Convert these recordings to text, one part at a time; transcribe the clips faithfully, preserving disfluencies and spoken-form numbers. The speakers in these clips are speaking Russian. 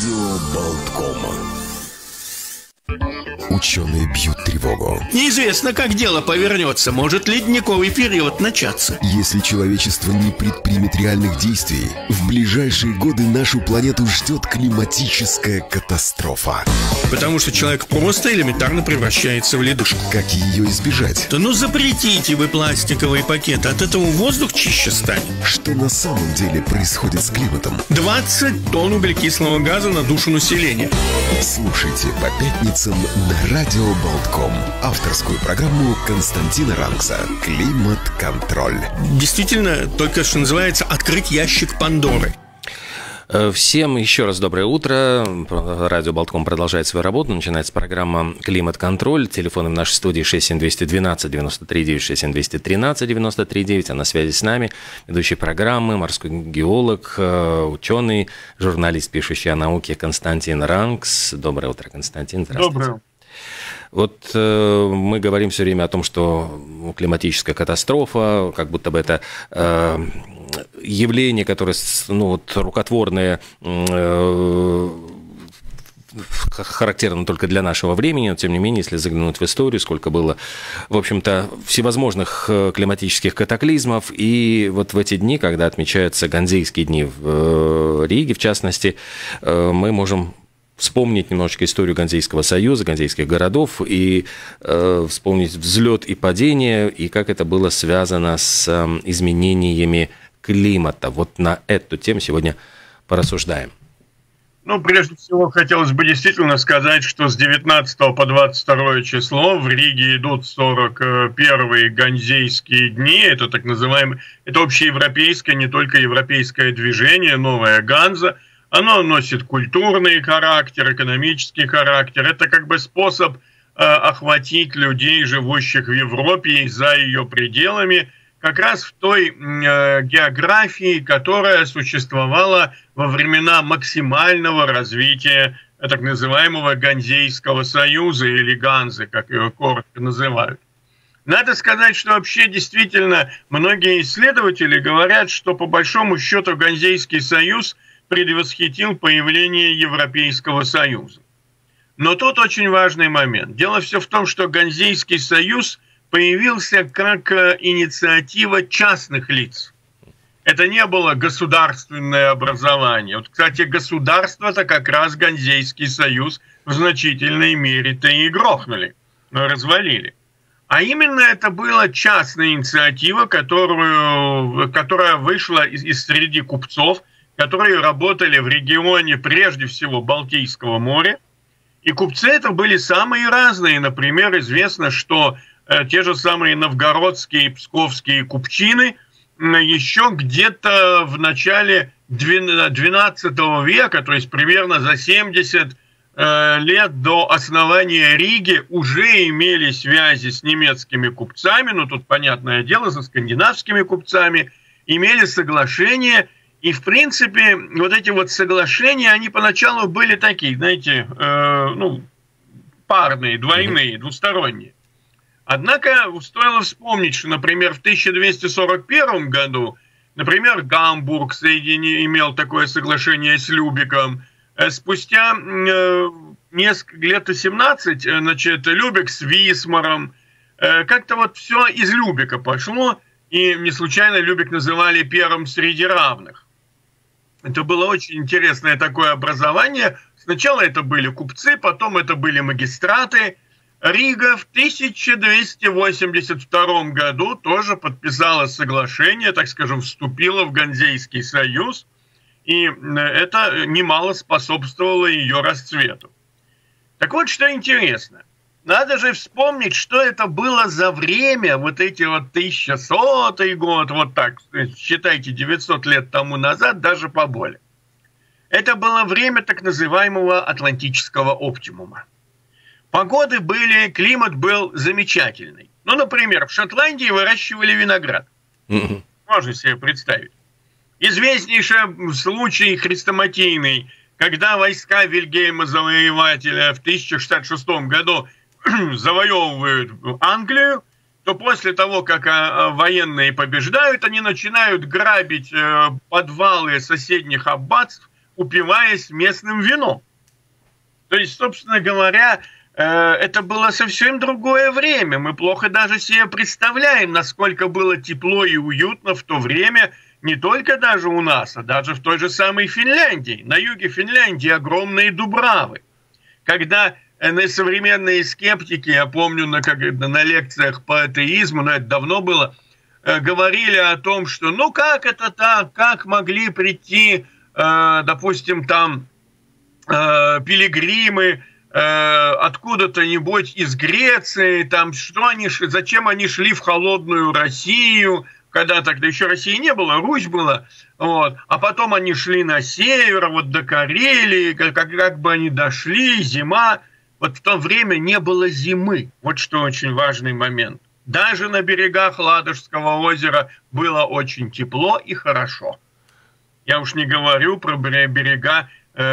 Радио Болтком. Ученые бьют тревогу. Неизвестно, как дело повернется. Может ледниковый период начаться. Если человечество не предпримет реальных действий, в ближайшие годы нашу планету ждет климатическая катастрофа. Потому что человек просто элементарно превращается в ледушку. Как ее избежать? Да ну запретите вы пластиковые пакеты. От этого воздух чище станет. Что на самом деле происходит с климатом? двадцать тонн углекислого газа на душу населения. Слушайте по пятницам на Радио Болтком авторскую программу Константина Ранкса «Климат-контроль». Действительно, только что называется «Открыть ящик Пандоры». Всем еще раз доброе утро. Радио Болтком продолжает свою работу. Начинается программа «Климат-контроль». Телефоны в нашей студии шесть семь два один два девять три девять, шесть семь два один три девять три девять. А на связи с нами ведущий программы, морской геолог, ученый, журналист, пишущий о науке Константин Ранкс. Доброе утро, Константин. Здравствуйте. Доброе. Вот э, мы говорим все время о том, что климатическая катастрофа, как будто бы это э, явление, которое, ну, вот, рукотворное, э, характерно только для нашего времени, но тем не менее, если заглянуть в историю, сколько было, в общем-то, всевозможных климатических катаклизмов, и вот в эти дни, когда отмечаются Ганзейские дни в Риге, в частности, мы можем вспомнить немножечко историю Ганзейского союза, ганзейских городов, и э, вспомнить взлет и падение, и как это было связано с э, изменениями климата. Вот на эту тему сегодня порассуждаем. Ну, прежде всего, хотелось бы действительно сказать, что с девятнадцатого по двадцать второе число в Риге идут сорок первые Ганзейские дни. Это так называемое, это общеевропейское, не только европейское движение, новая Ганза. Оно носит культурный характер, экономический характер. Это как бы способ э, охватить людей, живущих в Европе и за ее пределами, как раз в той э, географии, которая существовала во времена максимального развития э, так называемого Ганзейского союза или Ганзы, как ее коротко называют. Надо сказать, что вообще действительно многие исследователи говорят, что по большому счету Ганзейский союз предвосхитил появление Европейского Союза. Но тут очень важный момент. Дело все в том, что Ганзейский союз появился как инициатива частных лиц. Это не было государственное образование. Вот, кстати, государство-то как раз Ганзейский союз в значительной мере-то и грохнули, развалили. А именно это была частная инициатива, которую, которая вышла из, из среди купцов, которые работали в регионе, прежде всего, Балтийского моря. И купцы это были самые разные. Например, известно, что э, те же самые новгородские и псковские купчины э, еще где-то в начале двенадцатого века, то есть примерно за семьдесят э, лет до основания Риги, уже имели связи с немецкими купцами, ну тут, понятное дело, со скандинавскими купцами, имели соглашения. И, в принципе, вот эти вот соглашения, они поначалу были такие, знаете, э, ну, парные, двойные, двусторонние. Однако стоило вспомнить, что, например, в тысяча двести сорок первом году, например, Гамбург соедини, имел такое соглашение с Любеком. Спустя э, несколько лет семнадцать, значит, Любек с Висмаром. Э, как-то вот все из Любека пошло, и не случайно Любек называли первым среди равных. Это было очень интересное такое образование. Сначала это были купцы, потом это были магистраты. Рига в тысяча двести восемьдесят втором году тоже подписала соглашение, так скажем, вступила в Ганзейский союз. И это немало способствовало ее расцвету. Так вот, что интересно. Надо же вспомнить, что это было за время, вот эти вот тысяча сотый год, вот так, считайте, девятьсот лет тому назад, даже поболее. Это было время так называемого атлантического оптимума. Погоды были, климат был замечательный. Ну, например, в Шотландии выращивали виноград. Mm-hmm. Можно себе представить. Известнейший случай хрестоматийный, когда войска Вильгельма Завоевателя в тысяча шестьдесят шестом году завоевывают Англию, то после того, как военные побеждают, они начинают грабить подвалы соседних аббатств, упиваясь местным вином. То есть, собственно говоря, это было совсем другое время. Мы плохо даже себе представляем, насколько было тепло и уютно в то время, не только даже у нас, а даже в той же самой Финляндии. На юге Финляндии огромные дубравы. Когда современные скептики, я помню на, как, на лекциях по атеизму, но это давно было, говорили о том, что ну как это так, как могли прийти, допустим, там пилигримы, откуда-то-нибудь из Греции, там, что они, зачем они шли в холодную Россию, когда тогда еще России не было, Русь была, вот, а потом они шли на север, вот до Карелии, как, как бы они дошли, зима, вот в то время не было зимы, вот что очень важный момент. Даже на берегах Ладожского озера было очень тепло и хорошо. Я уж не говорю про берега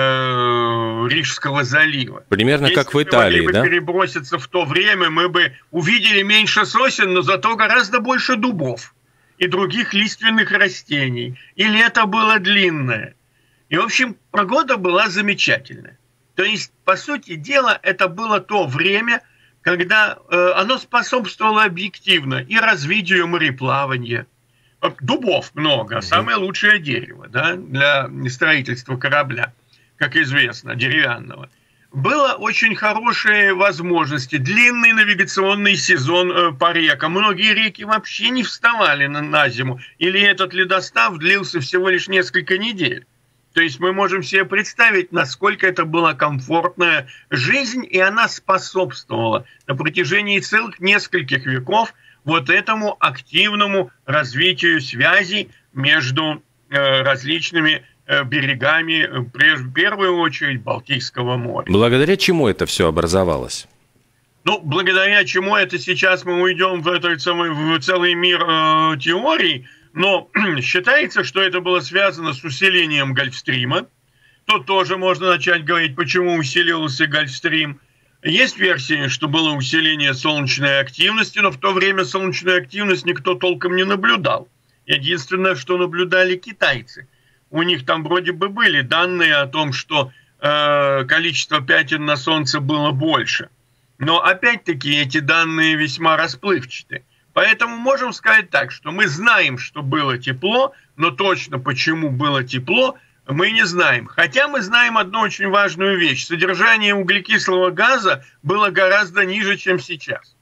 Рижского залива. Примерно Если как в Италии, мы могли да? бы переброситься в то время, мы бы увидели меньше сосен, но зато гораздо больше дубов и других лиственных растений. И лето было длинное. И, в общем, погода была замечательная. То есть, по сути дела, это было то время, когда э, оно способствовало объективно и развитию мореплавания. Дубов много, самое лучшее дерево, да, для строительства корабля, как известно, деревянного. Было очень хорошие возможности, длинный навигационный сезон по рекам. Многие реки вообще не вставали на, на зиму, или этот ледостав длился всего лишь несколько недель. То есть мы можем себе представить, насколько это была комфортная жизнь, и она способствовала на протяжении целых нескольких веков вот этому активному развитию связей между э, различными э, берегами, в первую очередь, Балтийского моря. Благодаря чему это все образовалось? Ну, благодаря чему это сейчас мы уйдем в, этот самый, в целый мир э, теорий, но считается, что это было связано с усилением Гольфстрима. Тут тоже можно начать говорить, почему усилился Гольфстрим. Есть версии, что было усиление солнечной активности, но в то время солнечную активность никто толком не наблюдал. Единственное, что наблюдали китайцы. У них там вроде бы были данные о том, что э, количество пятен на Солнце было больше. Но опять-таки эти данные весьма расплывчаты. Поэтому можем сказать так, что мы знаем, что было тепло, но точно почему было тепло, мы не знаем. Хотя мы знаем одну очень важную вещь. Содержание углекислого газа было гораздо ниже, чем сейчас.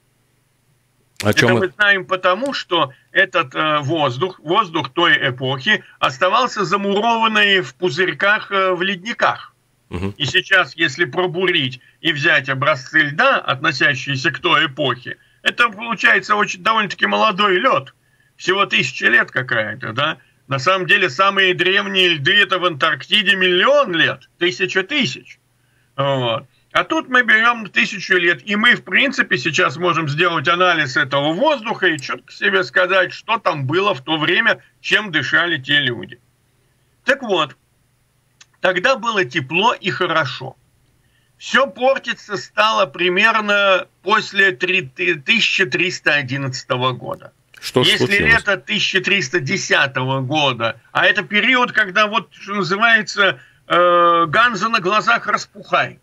О чем Это мы... мы знаем потому, что этот э, воздух, воздух той эпохи оставался замурованный в пузырьках э, в ледниках. Угу. И сейчас, если пробурить и взять образцы льда, относящиеся к той эпохе, это получается очень довольно-таки молодой лед. Всего тысяча лет какая-то, да? На самом деле, самые древние льды это в Антарктиде миллион лет, тысяча тысяч. Вот. А тут мы берем тысячу лет, и мы, в принципе, сейчас можем сделать анализ этого воздуха и четко себе сказать, что там было в то время, чем дышали те люди. Так вот, тогда было тепло и хорошо. Все портиться стало примерно после тысяча триста одиннадцатого года. Что Если случилось? лето тысяча триста десятого года, а это период, когда вот, что называется, э, Ганза на глазах распухает.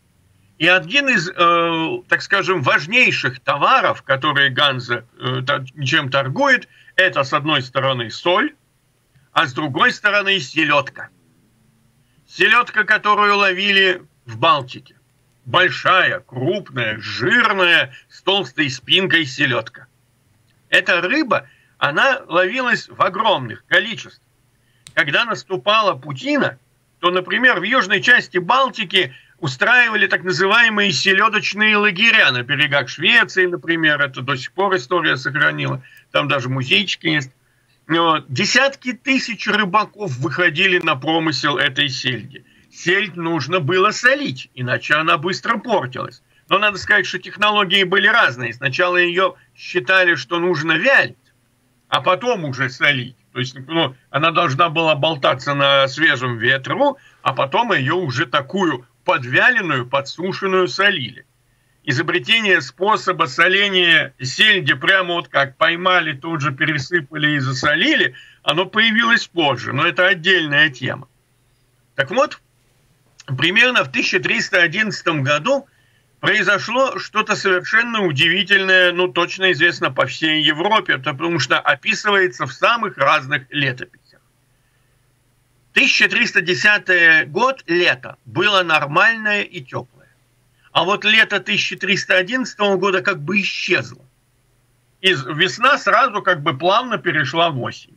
И один из, э, так скажем, важнейших товаров, которые Ганза э, чем торгует, это, с одной стороны, соль, а с другой стороны, селедка. Селедка, которую ловили в Балтике. Большая, крупная, жирная, с толстой спинкой селедка. Эта рыба, она ловилась в огромных количествах. Когда наступала путина, то, например, в южной части Балтики устраивали так называемые селедочные лагеря на берегах Швеции, например, это до сих пор история сохранила, там даже музейчики есть. Десятки тысяч рыбаков выходили на промысел этой сельди. Сельдь нужно было солить, иначе она быстро портилась. Но надо сказать, что технологии были разные. Сначала ее считали, что нужно вялить, а потом уже солить. То есть ну, она должна была болтаться на свежем ветру, а потом ее уже такую подвяленную, подсушенную солили. Изобретение способа соления сельди прямо вот как поймали, тут же пересыпали и засолили, оно появилось позже, но это отдельная тема. Так вот, примерно в тысяча триста одиннадцатом году произошло что-то совершенно удивительное, ну, точно известно по всей Европе, потому что описывается в самых разных летописях. тысяча триста десятый год, лето, было нормальное и теплое. А вот лето тысяча триста одиннадцатого года как бы исчезло. И весна сразу как бы плавно перешла в осень.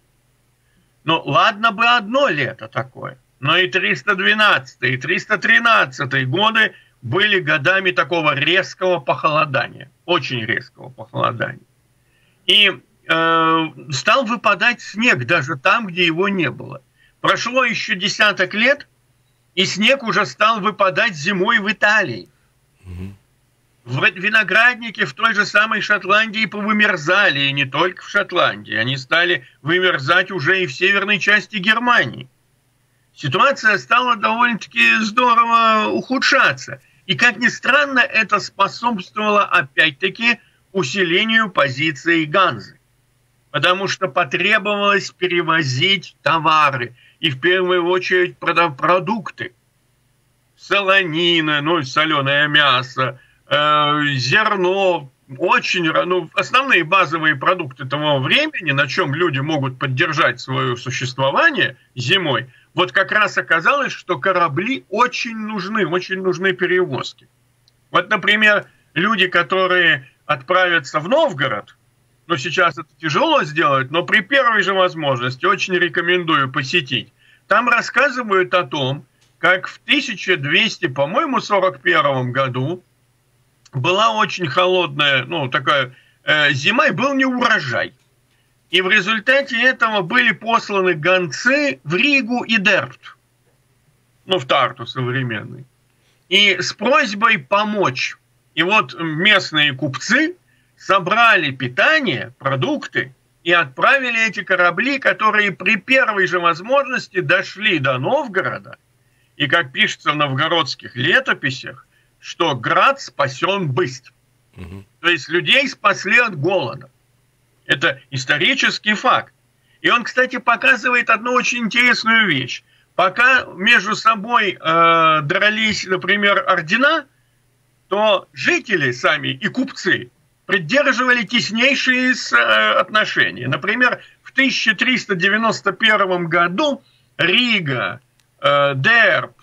Ну, ладно бы одно лето такое, но и триста двенадцатый, и триста тринадцатый годы были годами такого резкого похолодания, очень резкого похолодания. И э, стал выпадать снег даже там, где его не было. Прошло еще десяток лет, и снег уже стал выпадать зимой в Италии. Mm-hmm. Виноградники в той же самой Шотландии повымерзали, и не только в Шотландии. Они стали вымерзать уже и в северной части Германии. Ситуация стала довольно-таки здорово ухудшаться. И, как ни странно, это способствовало, опять-таки, усилению позиции Ганзы. Потому что потребовалось перевозить товары. И, в первую очередь, продукты. Солонина, ну, соленое мясо, зерно, очень, ну, основные базовые продукты того времени, на чем люди могут поддержать свое существование зимой, вот как раз оказалось, что корабли очень нужны, очень нужны перевозки. Вот, например, люди, которые отправятся в Новгород, ну, сейчас это тяжело сделать, но при первой же возможности очень рекомендую посетить. Там рассказывают о том, как в тысяча двести, по-моему, сорок первом году была очень холодная, ну, такая э, зима, и был неурожай. И в результате этого были посланы гонцы в Ригу и Дербт, ну, в Тарту современный, и с просьбой помочь. И вот местные купцы собрали питание, продукты, и отправили эти корабли, которые при первой же возможности дошли до Новгорода. И, как пишется в новгородских летописях, что град спасен быстро. Угу. То есть людей спасли от голода. Это исторический факт. И он, кстати, показывает одну очень интересную вещь. Пока между собой э, дрались, например, ордена, то жители сами и купцы поддерживали теснейшие э, отношения. Например, в тысяча триста девяносто первом году Рига, э, Дербт,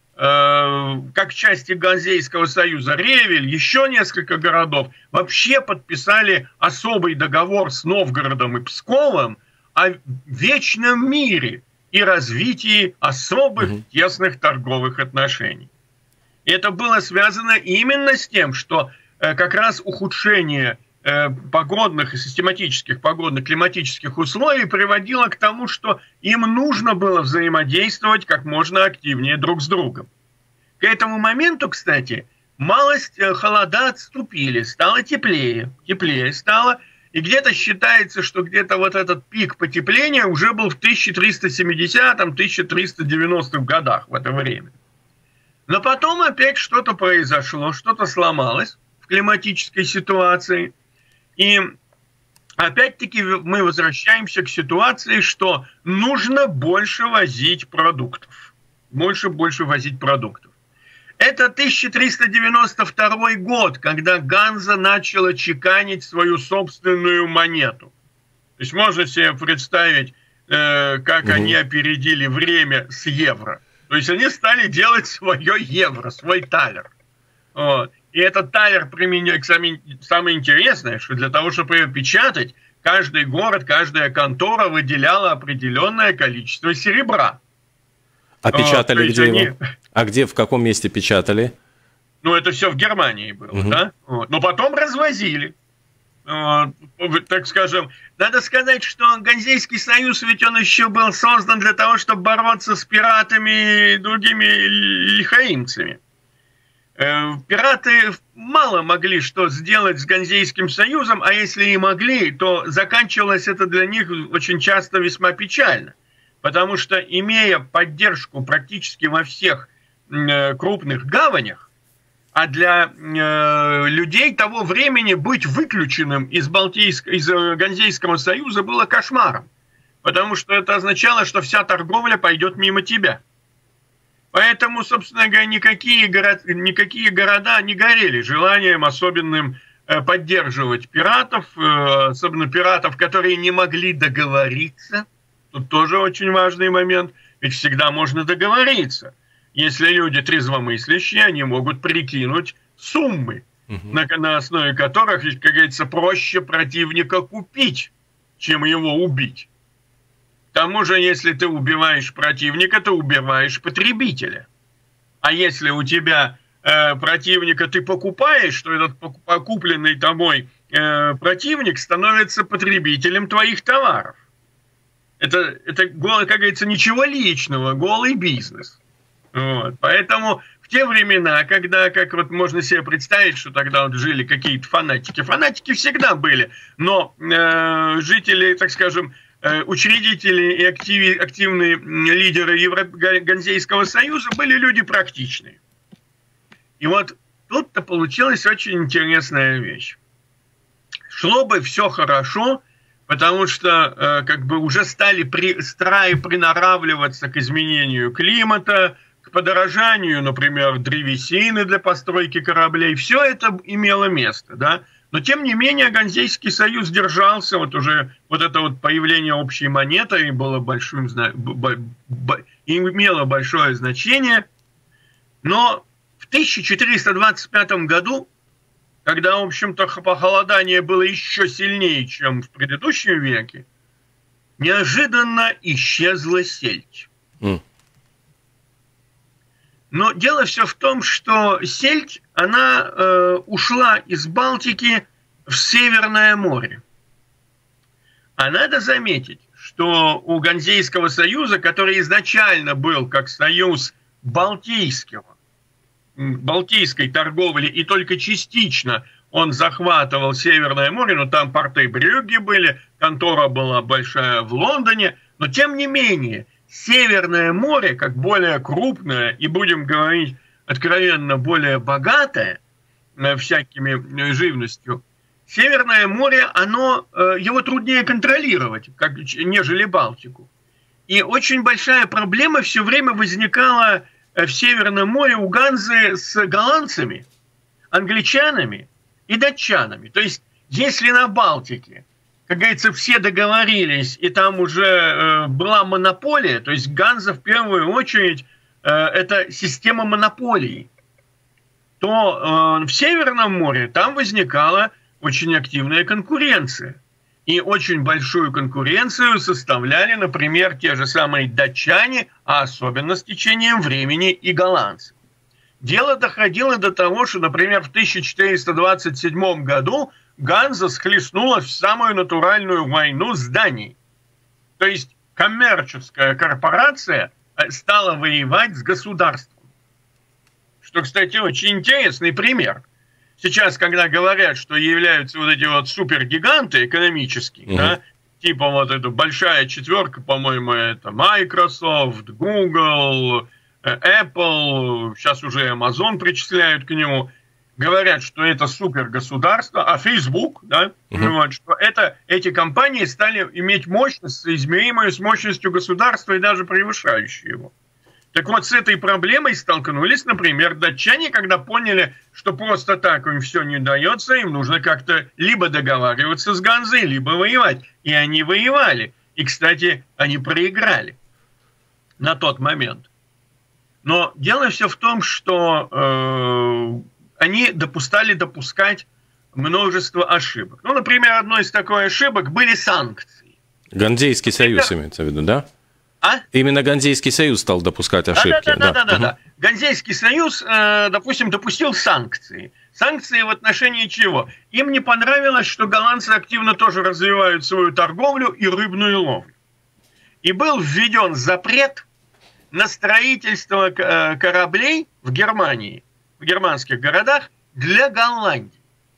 как части Ганзейского союза, Ревель, еще несколько городов вообще подписали особый договор с Новгородом и Псковом о вечном мире и развитии особых угу. тесных торговых отношений. И это было связано именно с тем, что как раз ухудшение погодных и систематических погодно-климатических условий приводило к тому, что им нужно было взаимодействовать как можно активнее друг с другом. К этому моменту, кстати, малость холода отступили, стало теплее, теплее стало, и где-то считается, что где-то вот этот пик потепления уже был в тысяча триста семидесятом — тысяча триста девяностых годах в это время. Но потом опять что-то произошло, что-то сломалось в климатической ситуации. И опять-таки мы возвращаемся к ситуации, что нужно больше возить продуктов. Больше, больше возить продуктов. Это тысяча триста девяносто второй год, когда Ганза начала чеканить свою собственную монету. То есть можно себе представить, э, как угу. они опередили время с евро. То есть они стали делать свое евро, свой талер. Вот. И этот талер применяет, самое интересное, что для того, чтобы ее печатать, каждый город, каждая контора выделяла определенное количество серебра. А печатали вот, где они... его? А где, в каком месте печатали? Ну, это все в Германии было, угу. да? Вот. Но потом развозили. Вот. Так скажем, надо сказать, что Ганзейский союз, ведь он еще был создан для того, чтобы бороться с пиратами и другими лихаимцами. Пираты мало могли что сделать с Ганзейским союзом, а если и могли, то заканчивалось это для них очень часто весьма печально. Потому что, имея поддержку практически во всех э, крупных гаванях, а для э, людей того времени быть выключенным из, Балтийск... из э, Ганзейского союза было кошмаром. Потому что это означало, что вся торговля пойдет мимо тебя. Поэтому, собственно говоря, никакие, город, никакие города не горели желанием особенным поддерживать пиратов, особенно пиратов, которые не могли договориться. Тут тоже очень важный момент, ведь всегда можно договориться. Если люди трезвомыслящие, они могут прикинуть суммы, угу. на, на основе которых, как говорится, проще противника купить, чем его убить. К тому же, если ты убиваешь противника, ты убиваешь потребителя. А если у тебя э, противника ты покупаешь, то этот покупленный тобой э, противник становится потребителем твоих товаров. Это, это, как говорится, ничего личного, голый бизнес. Вот. Поэтому в те времена, когда, как вот можно себе представить, что тогда вот жили какие-то фанатики, фанатики всегда были, но э, жители, так скажем, э, учредители и активи, активные лидеры Евро... Ганзейского союза были люди практичные. И вот тут-то получилась очень интересная вещь. Шло бы все хорошо, потому что э, как бы уже стали при, страи приноравливаться к изменению климата, к подорожанию, например, древесины для постройки кораблей. Все это имело место, да. Но, тем не менее, Ганзейский союз держался, вот уже вот это вот появление общей монеты было большим, имело большое значение. Но в тысяча четыреста двадцать пятом году, когда, в общем-то, похолодание было еще сильнее, чем в предыдущем веке, неожиданно исчезла сельдь. Mm. Но дело все в том, что сельдь, она э, ушла из Балтики в Северное море. А надо заметить, что у Ганзейского союза, который изначально был как союз Балтийского, Балтийской торговли, и только частично он захватывал Северное море, но там порты Брюгге были, контора была большая в Лондоне, но тем не менее, Северное море, как более крупное и, будем говорить откровенно, более богатое всякими живностью, Северное море, оно, его труднее контролировать, как, нежели Балтику. И очень большая проблема все время возникала в Северном море у Ганзы с голландцами, англичанами и датчанами. То есть, если на Балтике, как говорится, все договорились, и там уже э, была монополия, то есть Ганза в первую очередь э, это система монополий, то э, в Северном море там возникала очень активная конкуренция. И очень большую конкуренцию составляли, например, те же самые датчане, а особенно с течением времени и голландцы. Дело доходило до того, что, например, в тысяча четыреста двадцать седьмом году Ганза схлестнулась в самую натуральную войну с Данией. То есть коммерческая корпорация стала воевать с государством. Что, кстати, очень интересный пример. Сейчас, когда говорят, что являются вот эти вот супергиганты экономические, mm-hmm. да, типа вот эта большая четверка, по-моему, это Microsoft, Google, Apple, сейчас уже Amazon причисляют к нему, говорят, что это супергосударство, а Facebook, да, mm-hmm. вот, что это, эти компании стали иметь мощность, соизмеримую с мощностью государства и даже превышающую его. Так вот, с этой проблемой столкнулись, например, датчане, когда поняли, что просто так им все не дается, им нужно как-то либо договариваться с Ганзой, либо воевать. И они воевали. И, кстати, они проиграли на тот момент. Но дело все в том, что э, они допускали допускать множество ошибок. Ну, например, одной из такой ошибок были санкции. Ганзейский союз Это... имеется в виду, да? А? Именно Ганзейский союз стал допускать ошибки. Да, да, да, да, да, да. Ганзейский союз, э, допустим, допустил санкции. Санкции в отношении чего? Им не понравилось, что голландцы активно тоже развивают свою торговлю и рыбную ловлю. И был введен запрет на строительство э, кораблей в Германии, в германских городах для Голландии.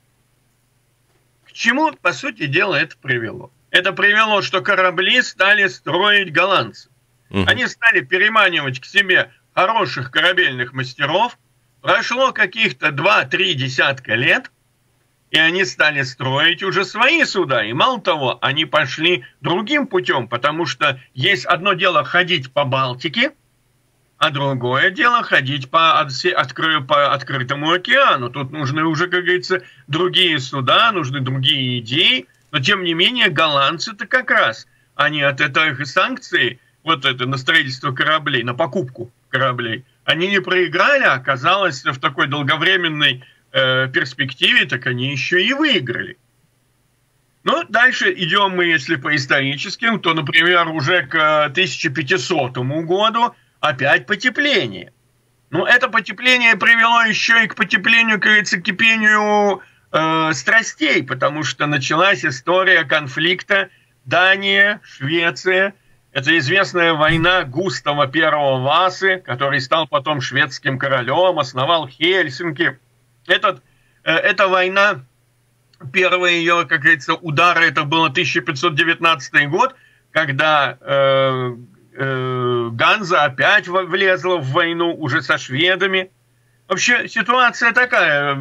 К чему, по сути дела, это привело? Это привело, что корабли стали строить голландцы. Угу. Они стали переманивать к себе хороших корабельных мастеров. Прошло каких-то два-три десятка лет, и они стали строить уже свои суда. И мало того, они пошли другим путем, потому что есть одно дело ходить по Балтике, а другое дело ходить по, откры, по открытому океану. Тут нужны уже, как говорится, другие суда, нужны другие идеи. Но, тем не менее, голландцы-то как раз, они от этих санкций, вот это на строительство кораблей, на покупку кораблей, они не проиграли, а оказалось, в такой долговременной э, перспективе, так они еще и выиграли. Ну, дальше идем мы, если по историческим, то, например, уже к тысяча пятисотому году опять потепление. Ну, это потепление привело еще и к потеплению, как говорится, к кипению э, страстей, потому что началась история конфликта Дания, Швеция. Это известная война Густава Первого Васы, который стал потом шведским королем, основал Хельсинки. Этот, э, эта война, первые ее, как говорится, удары, это было тысяча пятьсот девятнадцатый год, когда э, э, Ганза опять влезла в войну уже со шведами. Вообще ситуация такая.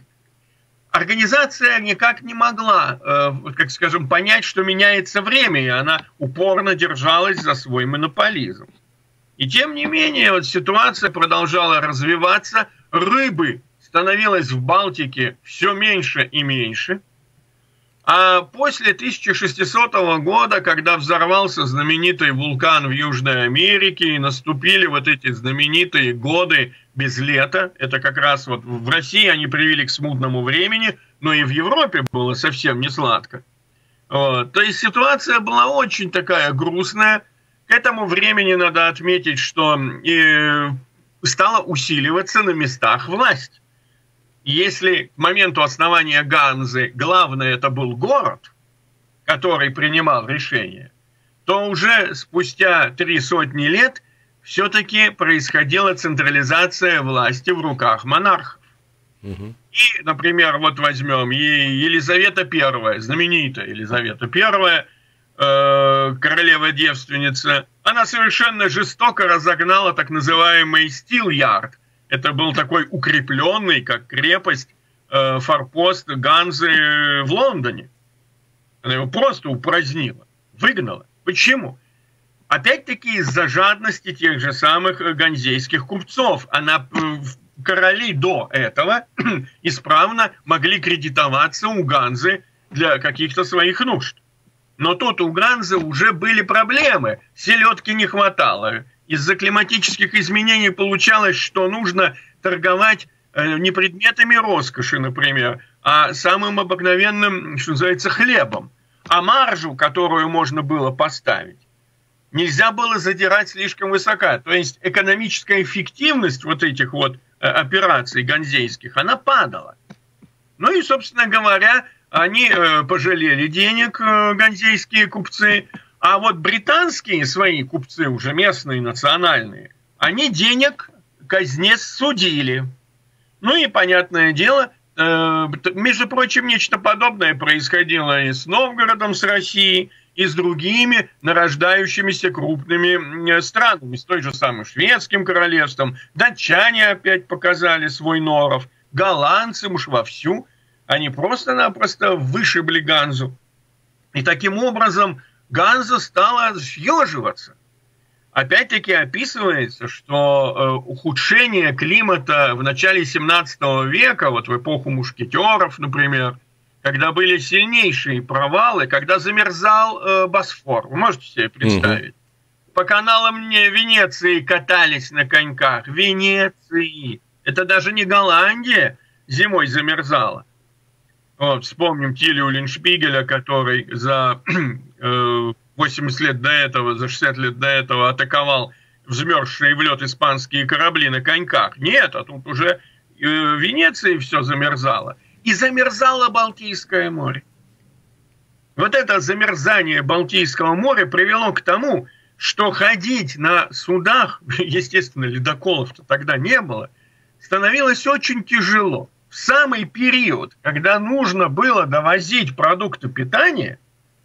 Организация никак не могла, э, как скажем, понять, что меняется время, и она упорно держалась за свой монополизм. И тем не менее, вот ситуация продолжала развиваться, рыбы становилось в Балтике все меньше и меньше. А после тысяча шестисотого года, когда взорвался знаменитый вулкан в Южной Америке, и наступили вот эти знаменитые годы без лета, это как раз вот в России они привели к смутному времени, но и в Европе было совсем не сладко. Вот. То есть ситуация была очень такая грустная. К этому времени надо отметить, что и стала усиливаться на местах власть. Если к моменту основания Ганзы главное это был город, который принимал решения, то уже спустя три сотни лет все-таки происходила централизация власти в руках монархов. Угу. И, например, вот возьмем Елизавета Первая, знаменитая Елизавета Первая, э, королева-девственница, она совершенно жестоко разогнала так называемый Стил-Ярд. Это был такой укрепленный, как крепость, э, форпост Ганзы в Лондоне. Она его просто упразднила, выгнала. Почему? Опять-таки из-за жадности тех же самых ганзейских купцов. Она, короли до этого исправно могли кредитоваться у Ганзы для каких-то своих нужд. Но тут у Ганзы уже были проблемы. Селедки не хватало. Из-за климатических изменений получалось, что нужно торговать не предметами роскоши, например, а самым обыкновенным, что называется, хлебом. А маржу, которую можно было поставить, нельзя было задирать слишком высоко. То есть экономическая эффективность вот этих вот операций ганзейских, она падала. Ну и, собственно говоря, они пожалели денег, ганзейские купцы. А вот британские свои купцы, уже местные, национальные, они денег казне судили. Ну и, понятное дело, э, между прочим, нечто подобное происходило и с Новгородом, с Россией, и с другими нарождающимися крупными странами, с той же самой шведским королевством. Датчане опять показали свой норов, голландцы уж вовсю, они просто-напросто вышибли Ганзу. И таким образом Ганза стала съеживаться. Опять-таки описывается, что э, ухудшение климата в начале семнадцатого века, вот в эпоху мушкетеров, например, когда были сильнейшие провалы, когда замерзал э, Босфор. Вы можете себе представить? Угу. По каналам Венеции катались на коньках. Венеции. Это даже не Голландия зимой замерзала. Вот, вспомним Тилью Линшпигеля, который за э, восемьдесят лет до этого, за шестьдесят лет до этого атаковал взмерзшие в лед испанские корабли на коньках. Нет, а тут уже э, в Венеции все замерзало. И замерзало Балтийское море. Вот это замерзание Балтийского моря привело к тому, что ходить на судах, естественно, ледоколов-то тогда не было, становилось очень тяжело. В самый период, когда нужно было довозить продукты питания,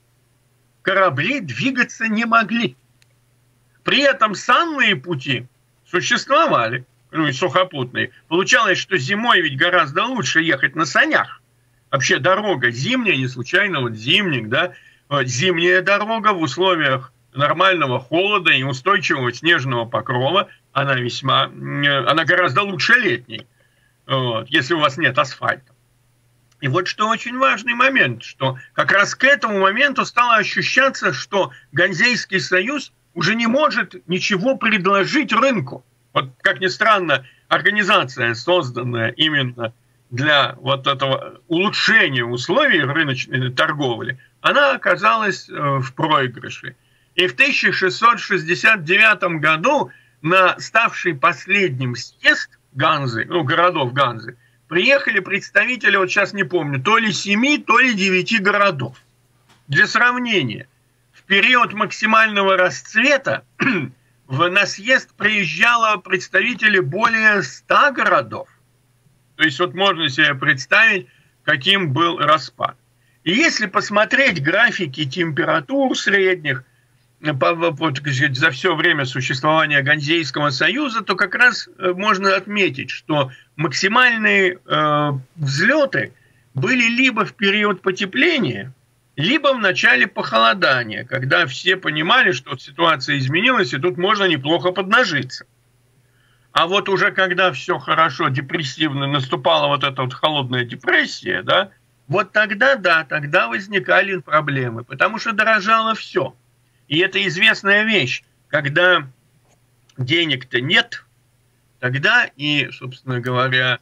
корабли двигаться не могли. При этом санные пути существовали, ну и сухопутные. Получалось, что зимой ведь гораздо лучше ехать на санях. Вообще дорога зимняя, не случайно вот зимник, да, зимняя дорога в условиях нормального холода и устойчивого снежного покрова она весьма, она гораздо лучше летней, вот, если у вас нет асфальта. И вот что очень важный момент, что как раз к этому моменту стало ощущаться, что Ганзейский союз уже не может ничего предложить рынку. Вот, как ни странно, организация, созданная именно для вот этого улучшения условий рыночной торговли, она оказалась в проигрыше. И в тысяча шестьсот шестьдесят девятом году на ставший последним съезд Ганзы, ну, городов Ганзы, приехали представители, вот сейчас не помню, то ли семи, то ли девяти городов. Для сравнения, в период максимального расцвета в, на съезд приезжало представители более ста городов. То есть вот можно себе представить, каким был распад. И если посмотреть графики температур средних по, по, сказать, за все время существования Ганзейского союза, то как раз можно отметить, что максимальные э, взлеты были либо в период потепления, либо в начале похолодания, когда все понимали, что ситуация изменилась, и тут можно неплохо поднажиться. А вот уже когда все хорошо, депрессивно, наступала вот эта вот холодная депрессия, да, вот тогда, да, тогда возникали проблемы, потому что дорожало все. И это известная вещь, когда денег-то нет, тогда и, собственно говоря,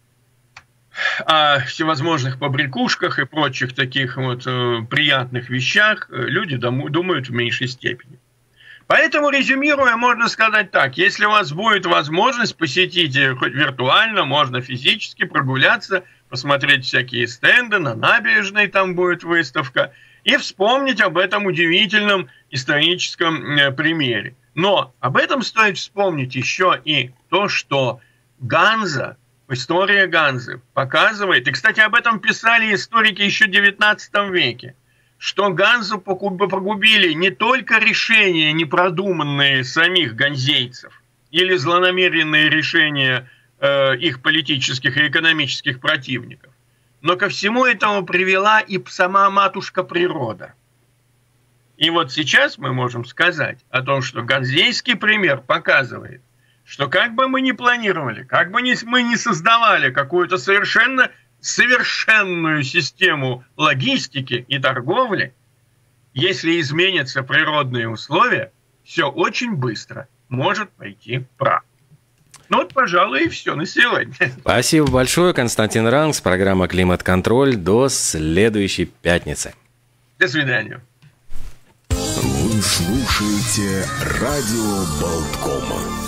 о всевозможных побрякушках и прочих таких вот э, приятных вещах люди думают в меньшей степени. Поэтому, резюмируя, можно сказать так: если у вас будет возможность, посетите хоть виртуально, можно физически прогуляться, посмотреть всякие стенды, на набережной там будет выставка, и вспомнить об этом удивительном историческом э, примере. Но об этом стоит вспомнить еще и то, что Ганза, история Ганзы показывает, и, кстати, об этом писали историки еще в девятнадцатом веке, что Ганзу погубили не только решения, непродуманные самих ганзейцев, или злонамеренные решения э, их политических и экономических противников, но ко всему этому привела и сама матушка природа. И вот сейчас мы можем сказать о том, что ганзейский пример показывает, что как бы мы ни планировали, как бы мы ни создавали какую-то совершенно совершенную систему логистики и торговли, если изменятся природные условия, все очень быстро может пойти прав. Ну вот, пожалуй, и все на сегодня. Спасибо большое, Константин Рангс, программа «Климат-контроль». До следующей пятницы. До свидания. Вы слушаете радио Болткома.